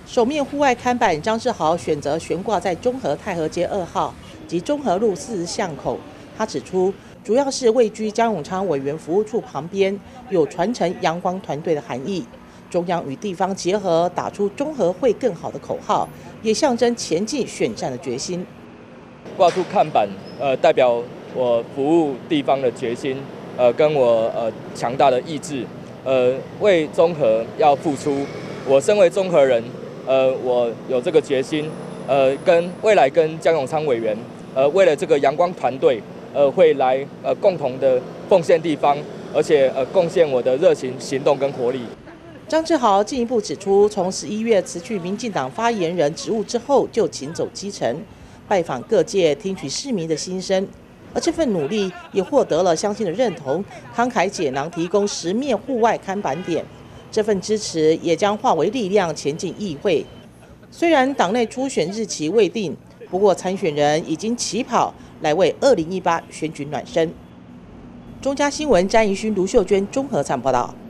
首面户外看板，张志豪选择悬挂在中和太和街2号及中和路40巷口。他指出，主要是位居江永昌委员服务处旁边，有传承阳光团队的含义。中央与地方结合，打出中和会更好的口号，也象征前进选战的决心。 挂出看板，代表我服务地方的决心，跟我强大的意志，为中和要付出。我身为中和人，我有这个决心，未来跟江永昌委员，为了这个阳光团队，会来共同的奉献地方，而且贡献我的热情、行动跟活力。 张志豪进一步指出，从11月辞去民进党发言人职务之后，就勤走基层，拜访各界，听取市民的心声。而这份努力也获得了乡亲的认同，慷慨解囊提供10面户外看板点。这份支持也将化为力量前进议会。虽然党内初选日期未定，不过参选人已经起跑来为2018选举暖身。中嘉新闻詹怡勋、卢秀娟综合采访报道。